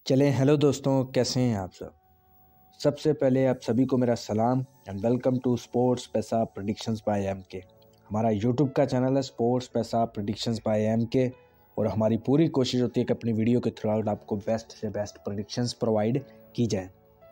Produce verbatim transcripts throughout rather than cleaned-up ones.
चलें हेलो दोस्तों, कैसे हैं आप सब। सबसे पहले आप सभी को मेरा सलाम and welcome to sports Paisa predictions by M K. हमारा यूट्यूब का चैनल है sports Paisa predictions by M के और हमारी पूरी कोशिश होती है कि अपनी वीडियो के थ्रू आउट आपको बेस्ट से बेस्ट प्रेडिक्शंस प्रोवाइड की जाए।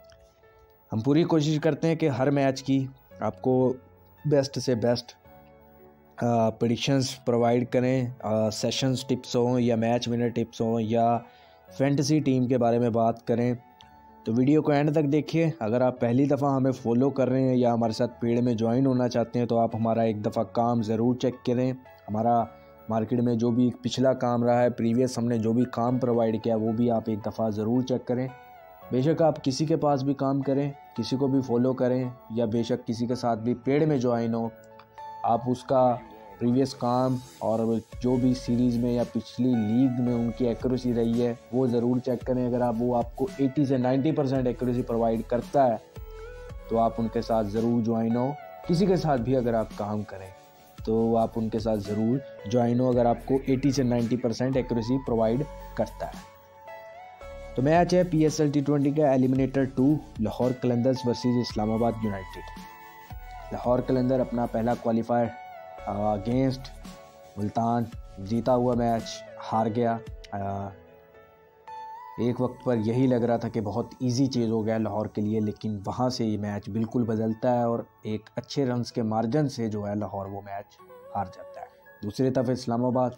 हम पूरी कोशिश करते हैं कि हर मैच की आपको बेस्ट से बेस्ट प्रेडिक्शंस प्रोवाइड करें। सेशंस टिप्स हों या मैच विनर टिप्स हों या फैंटेसी टीम के बारे में बात करें, तो वीडियो को एंड तक देखिए। अगर आप पहली दफ़ा हमें फॉलो कर रहे हैं या हमारे साथ पेड़ में ज्वाइन होना चाहते हैं तो आप हमारा एक दफ़ा काम ज़रूर चेक करें। हमारा मार्केट में जो भी पिछला काम रहा है, प्रीवियस हमने जो भी काम प्रोवाइड किया, वो भी आप एक दफ़ा ज़रूर चेक करें। बेशक आप किसी के पास भी काम करें, किसी को भी फॉलो करें या बेशक किसी के साथ भी पेड़ में ज्वाइन हो, आप उसका प्रीवियस काम और जो भी सीरीज़ में या पिछली लीग में उनकी एक्यूरेसी रही है वो ज़रूर चेक करें। अगर आप वो आपको अस्सी से नब्बे परसेंट एक्यूरेसी प्रोवाइड करता है तो आप उनके साथ ज़रूर ज्वाइन हो। किसी के साथ भी अगर आप काम करें तो आप उनके साथ ज़रूर ज्वाइन हो अगर आपको अस्सी से नब्बे परसेंट एक्यूरेसी प्रोवाइड करता है। तो मैच है P S L T twenty का eliminator two, Lahore Qalandars versus Islamabad United. Lahore Qalandar अपना पहला क्वालिफायर अगेंस्ट मुल्तान जीता हुआ मैच हार गया। आ, एक वक्त पर यही लग रहा था कि बहुत इजी चीज़ हो गया लाहौर के लिए, लेकिन वहाँ से ये मैच बिल्कुल बदलता है और एक अच्छे रन्स के मार्जिन से जो है लाहौर वो मैच हार जाता है। दूसरी तरफ इस्लामाबाद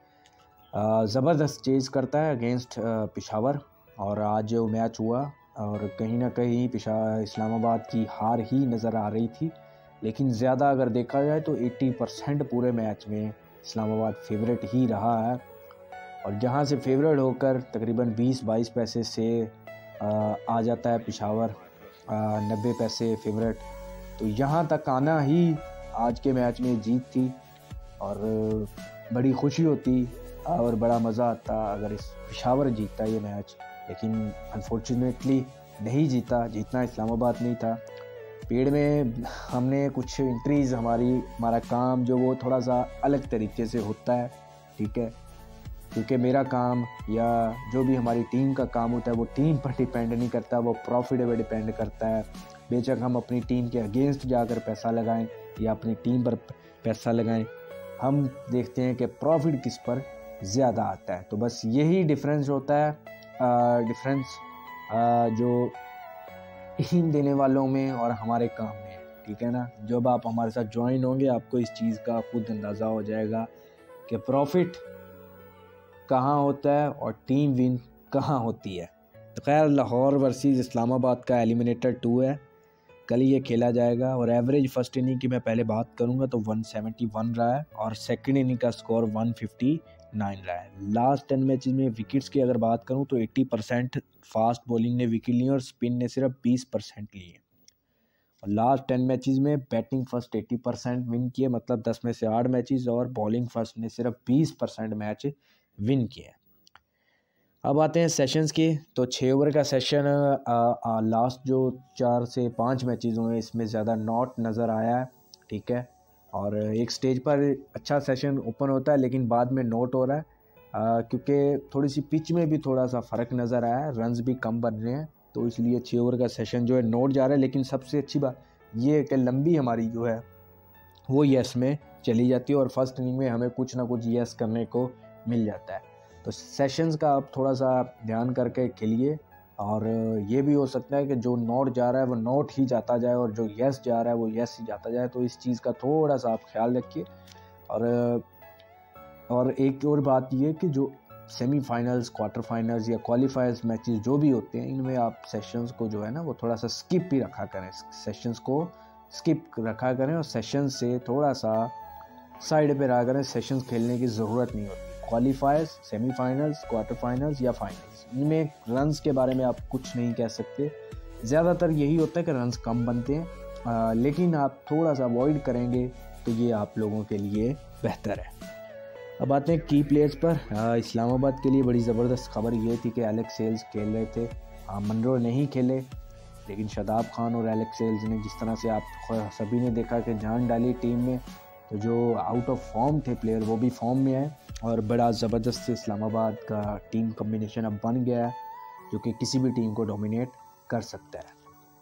ज़बरदस्त चेज़ करता है अगेंस्ट पेशावर और आज जो मैच हुआ और कहीं ना कहीं पिशा इस्लामाबाद की हार ही नज़र आ रही थी, लेकिन ज़्यादा अगर देखा जाए तो अस्सी परसेंट पूरे मैच में इस्लामाबाद फेवरेट ही रहा है और जहां से फेवरेट होकर तकरीबन बीस बाईस पैसे से आ, आ जाता है पेशावर नब्बे पैसे फेवरेट। तो यहां तक आना ही आज के मैच में जीत थी और बड़ी खुशी होती और बड़ा मज़ा आता अगर इस पेशावर जीतता ये मैच, लेकिन अनफॉर्चुनेटली नहीं जीता। जीतना इस्लामाबाद नहीं था। पेड़ में हमने कुछ एंट्रीज़ हमारी हमारा काम जो वो थोड़ा सा अलग तरीके से होता है, ठीक है, क्योंकि मेरा काम या जो भी हमारी टीम का काम होता है वो टीम पर डिपेंड नहीं करता, वो प्रॉफिट पर डिपेंड करता है। बेशक हम अपनी टीम के अगेंस्ट जाकर पैसा लगाएं या अपनी टीम पर पैसा लगाएं, हम देखते हैं कि प्रॉफिट किस पर ज़्यादा आता है। तो बस यही डिफरेंस होता है, डिफरेंस जो टीम देने वालों में और हमारे काम में, ठीक है ना। जब आप हमारे साथ ज्वाइन होंगे आपको इस चीज़ का खुद अंदाज़ा हो जाएगा कि प्रॉफिट कहाँ होता है और टीम विन कहाँ होती है। तो खैर लाहौर वर्सेस इस्लामाबाद का एलिमिनेटर टू है, कल ये खेला जाएगा और एवरेज फर्स्ट इनिंग की मैं पहले बात करूँगा तो एक सौ इकहत्तर रहा है और सेकंड इनिंग का स्कोर एक सौ उनसठ रहा है। लास्ट टेन मैचेस में विकेट्स की अगर बात करूं तो अस्सी परसेंट फास्ट बॉलिंग ने विकेट ली और स्पिन ने सिर्फ बीस परसेंट लिए और लास्ट टेन मैचेस में बैटिंग फर्स्ट अस्सी परसेंट विन किए, मतलब दस में से आठ मैचेस, और बॉलिंग फर्स्ट ने सिर्फ बीस परसेंट मैच विन किए। अब आते हैं सेशंस के, तो छः ओवर का सेशन लास्ट जो चार से पाँच मैचेस हुए इसमें ज़्यादा नॉट नज़र आया है, ठीक है, और एक स्टेज पर अच्छा सेशन ओपन होता है लेकिन बाद में नोट हो रहा है क्योंकि थोड़ी सी पिच में भी थोड़ा सा फ़र्क नज़र आया है, रन्स भी कम बन रहे हैं, तो इसलिए छः ओवर का सेशन जो है नोट जा रहा है। लेकिन सबसे अच्छी बात ये है कि लंबी हमारी जो है वो यस में चली जाती है और फर्स्ट इनिंग में हमें कुछ ना कुछ यस करने को मिल जाता है। तो सेशंस का आप थोड़ा सा ध्यान करके खेलिए और ये भी हो सकता है कि जो नोट जा रहा है वो नोट ही जाता जाए और जो यस जा रहा है वो यस ही जाता जाए, तो इस चीज़ का थोड़ा सा आप ख्याल रखिए। और और एक और बात ये कि जो सेमीफाइनल्स, क्वार्टर फाइनल्स या क्वालिफायर्स मैचेस जो भी होते हैं इनमें आप सेशंस को जो है ना वो थोड़ा सा स्किप भी रखा करें, सेशंस को स्किप रखा करें और सेशंस से थोड़ा सा साइड पे रहा करें। सेशंस खेलने की ज़रूरत नहीं होती। क्वालिफायर्स, सेमीफाइनल्स, क्वार्टर फाइनल्स या फाइनल्स, इनमें रन्स के बारे में आप कुछ नहीं कह सकते। ज़्यादातर यही होता है कि रन्स कम बनते हैं, आ, लेकिन आप थोड़ा सा अवॉइड करेंगे तो ये आप लोगों के लिए बेहतर है। अब आते हैं की प्लेयर्स पर। आ, इस्लामाबाद के लिए बड़ी ज़बरदस्त खबर ये थी कि एलेक्स सेल्स खेल रहे थे। मनरो नहीं खेले, लेकिन शादाब खान और एलेक्स सेल्स ने जिस तरह से आप सभी ने देखा कि जान डाली टीम में, तो जो आउट ऑफ फॉर्म थे प्लेयर वो भी फॉर्म में आए और बड़ा ज़बरदस्त इस्लामाबाद का टीम कम्बिनेशन अब बन गया है। जो कि किसी भी टीम को डोमिनेट कर सकता है।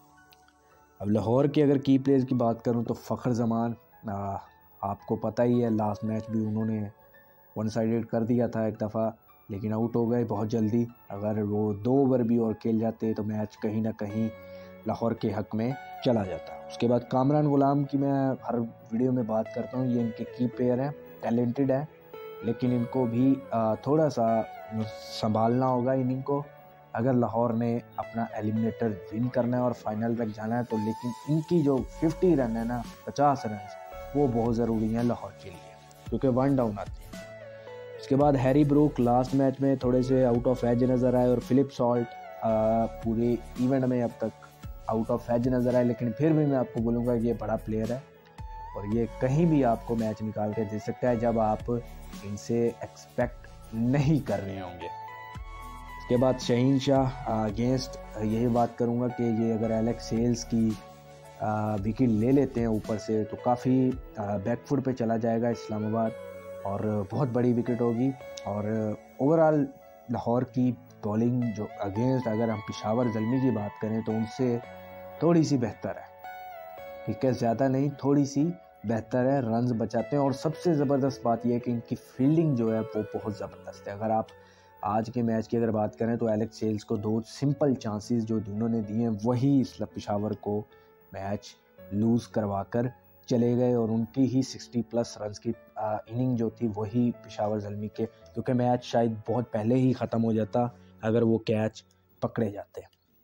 अब लाहौर के अगर की प्लेयर्स की बात करूं तो फ़खर जमान, आ, आपको पता ही है लास्ट मैच भी उन्होंने वन साइडेड कर दिया था एक दफ़ा, लेकिन आउट हो गए बहुत जल्दी। अगर वो दो ओवर भी और खेल जाते तो मैच कहीं ना कहीं लाहौर के हक में चला जाता। उसके बाद कामरान गुलाम की मैं हर वीडियो में बात करता हूँ, ये इनके की प्लेयर हैं, टैलेंटेड है, लेकिन इनको भी थोड़ा सा संभालना होगा इनिंग को। अगर लाहौर ने अपना एलिमिनेटर विन करना है और फाइनल तक जाना है तो, लेकिन इनकी जो फिफ्टी रन है ना, पचास रन, वो बहुत ज़रूरी है लाहौर के लिए, क्योंकि वन डाउन आते हैं। उसके बाद हैरी ब्रूक लास्ट मैच में थोड़े से आउट ऑफ एज नज़र आए और फिलिप सॉल्ट पूरे इवेंट में अब तक आउट ऑफ एज नज़र आए, लेकिन फिर भी मैं आपको बोलूँगा ये बड़ा प्लेयर है और ये कहीं भी आपको मैच निकाल के दे सकता है जब आप इनसे एक्सपेक्ट नहीं कर रहे होंगे। उसके बाद शहीन शाह अगेंस्ट यही बात करूँगा कि ये अगर एलेक्स हेल्स की विकेट ले लेते हैं ऊपर से तो काफ़ी बैकफुट पे चला जाएगा इस्लामाबाद और बहुत बड़ी विकेट होगी। और ओवरऑल लाहौर की बॉलिंग जो अगेंस्ट अगर हम पेशावर ज़ल्मी की बात करें तो उनसे थोड़ी सी बेहतर है, ठीक है, ज़्यादा नहीं, थोड़ी सी बेहतर है, रन्स बचाते हैं। और सबसे ज़बरदस्त बात यह है कि इनकी फील्डिंग जो है वो बहुत ज़बरदस्त है। अगर आप आज के मैच की अगर बात करें तो एलेक्स हेल्स को दो सिंपल चांसेस जो दोनों ने दिए हैं वही इस्लाम पेशावर को मैच लूज़ करवा कर चले गए और उनकी ही साठ प्लस रन्स की इनिंग जो थी वही पेशावर ज़ल्मी के, क्योंकि मैच शायद बहुत पहले ही ख़त्म हो जाता अगर वो कैच पकड़े जाते।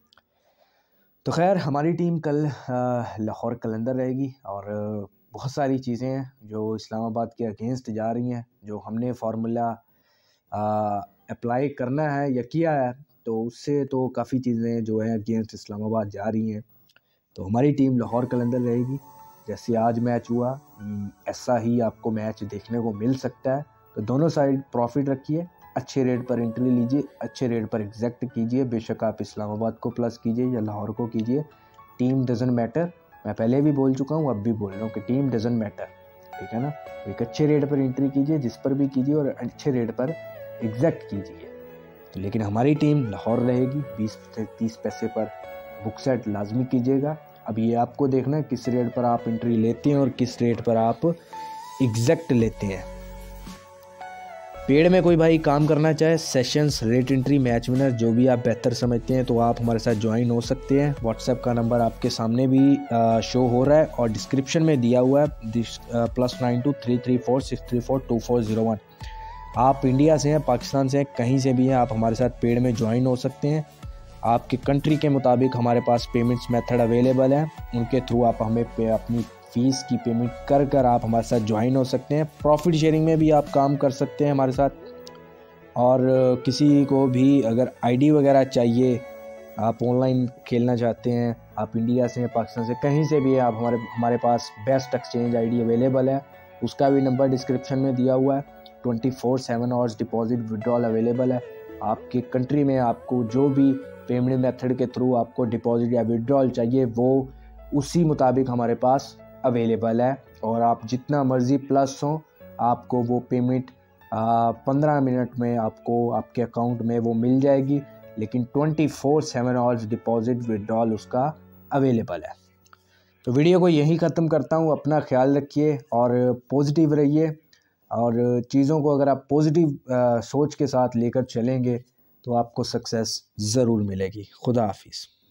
तो खैर हमारी टीम कल लाहौर कलंदर रहेगी और बहुत सारी चीज़ें हैं जो इस्लामाबाद के अगेंस्ट जा रही हैं, जो हमने फार्मूला अप्लाई करना है या किया है तो उससे तो काफ़ी चीज़ें जो है अगेंस्ट इस्लामाबाद जा रही हैं। तो हमारी टीम लाहौर कलंदर रहेगी। जैसे आज मैच हुआ ऐसा ही आपको मैच देखने को मिल सकता है। तो दोनों साइड प्रॉफिट रखिए, अच्छे रेट पर एंट्री लीजिए, अच्छे रेट पर एग्जैक्ट कीजिए। बेशक आप इस्लामाबाद को प्लस कीजिए या लाहौर को कीजिए, टीम डजंट मैटर। मैं पहले भी बोल चुका हूँ, अब भी बोल रहा हूँ कि टीम डजंट मैटर, ठीक है ना। एक अच्छे रेट पर एंट्री कीजिए, जिस पर भी कीजिए, और अच्छे रेट पर एग्जैक्ट कीजिए। लेकिन हमारी टीम लाहौर रहेगी, बीस से तीस पैसे पर बुक सेट लाजमी कीजिएगा। अब ये आपको देखना है किस रेट पर आप एंट्री लेते हैं और किस रेट पर आप एग्जैक्ट लेते हैं। पेड में कोई भाई काम करना चाहे, sessions, rate entry, match winner, जो भी आप बेहतर समझते हैं तो आप हमारे साथ ज्वाइन हो सकते हैं। व्हाट्सएप का नंबर आपके सामने भी आ, शो हो रहा है और डिस्क्रिप्शन में दिया हुआ है, plus nine two three three four six three four two four zero one. आप इंडिया से हैं, पाकिस्तान से हैं, कहीं से भी हैं, आप हमारे साथ पेड में ज्वाइन हो सकते हैं। आपके कंट्री के मुताबिक हमारे पास पेमेंट्स मेथड अवेलेबल है, उनके थ्रू आप हमें पे, अपनी फ़ीस की पेमेंट कर कर आप हमारे साथ ज्वाइन हो सकते हैं। प्रॉफिट शेयरिंग में भी आप काम कर सकते हैं हमारे साथ। और किसी को भी अगर आईडी वगैरह चाहिए, आप ऑनलाइन खेलना चाहते हैं, आप इंडिया से हैं, पाकिस्तान से, कहीं से भी आप हमारे हमारे पास बेस्ट एक्सचेंज आईडी अवेलेबल है, उसका भी नंबर डिस्क्रिप्शन में दिया हुआ है। Twenty four seven hours deposit withdrawal available है। आपके कंट्री में आपको जो भी पेमेंट मेथड के थ्रू आपको डिपॉजिट या विड्रॉल चाहिए वो उसी मुताबिक हमारे पास अवेलेबल है। और आप जितना मर्ज़ी प्लस हो, आपको वो पेमेंट पंद्रह मिनट में आपको आपके अकाउंट में वो मिल जाएगी। लेकिन twenty four seven hours deposit withdrawal उसका अवेलेबल है। तो वीडियो को यहीं ख़त्म करता हूँ। अपना ख्याल रखिए और पॉजिटिव रहिए, और चीज़ों को अगर आप पॉजिटिव सोच के साथ लेकर चलेंगे तो आपको सक्सेस ज़रूर मिलेगी। खुदा हाफिज़।